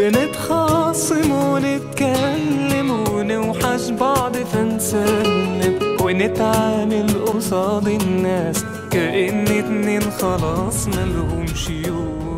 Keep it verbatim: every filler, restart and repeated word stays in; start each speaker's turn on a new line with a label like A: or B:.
A: بنتخاصم ونتكلم ونوحش بعض فنسلم ونتعامل قصاد الناس كأن اتنين خلاص ملهمش يوم.